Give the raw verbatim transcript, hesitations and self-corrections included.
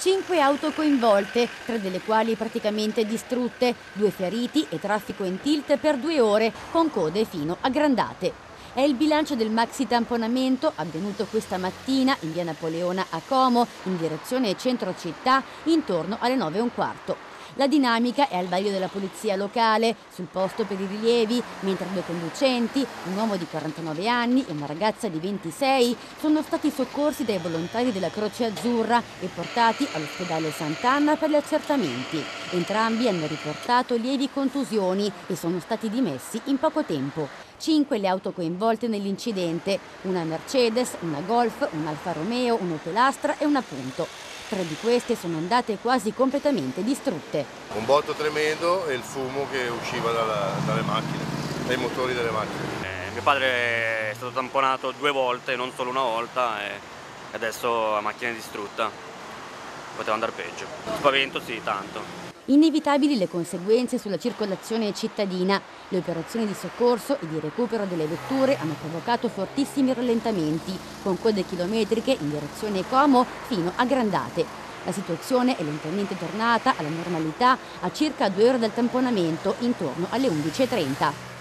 Cinque auto coinvolte, tre delle quali praticamente distrutte, due feriti e traffico in tilt per due ore con code fino a Grandate. È il bilancio del maxi tamponamento avvenuto questa mattina in via Napoleona a Como, in direzione centro città, intorno alle nove e un quarto. La dinamica è al vaglio della polizia locale, sul posto per i rilievi, mentre due conducenti, un uomo di quarantanove anni e una ragazza di ventisei, sono stati soccorsi dai volontari della Croce Azzurra e portati all'ospedale Sant'Anna per gli accertamenti. Entrambi hanno riportato lievi contusioni e sono stati dimessi in poco tempo. Cinque le auto coinvolte nell'incidente, una Mercedes, una Golf, un Alfa Romeo, un Opel Astra e una Punto. Tre di queste sono andate quasi completamente distrutte. Un botto tremendo e il fumo che usciva dalla, dalle macchine, dai motori delle macchine. Eh, mio padre è stato tamponato due volte, non solo una volta, e adesso la macchina è distrutta. Poteva andare peggio. Spavento sì, tanto. Inevitabili le conseguenze sulla circolazione cittadina. Le operazioni di soccorso e di recupero delle vetture hanno provocato fortissimi rallentamenti, con code chilometriche in direzione Como fino a Grandate. La situazione è lentamente tornata alla normalità a circa due ore dal tamponamento, intorno alle undici e trenta.